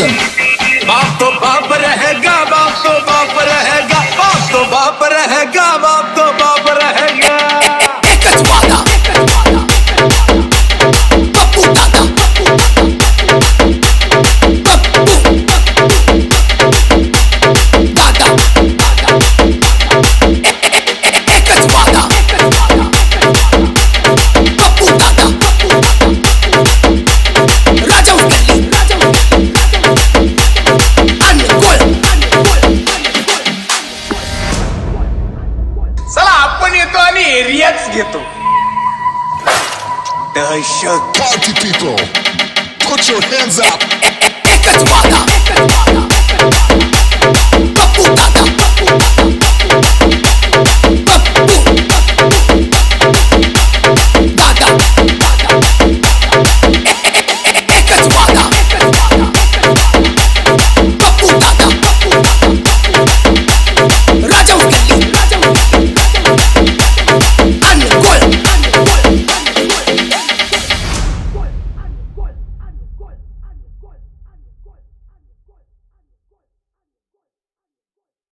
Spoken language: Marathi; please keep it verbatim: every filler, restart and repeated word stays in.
Production. बाप तो बाप रहेगा, बाप तो बाप रहेगा, बाप तो बाप रहेगा, बाप तो बाप रहेगा। एक च वादा, पप्पू दादा, पप्पू दादा, एक च वादा, पप्पू दादा, राजा उस्तादी, चला आपण येतो आणि एरियाच घेतो. दहशत. Party people, put your hands up. एक च वादा.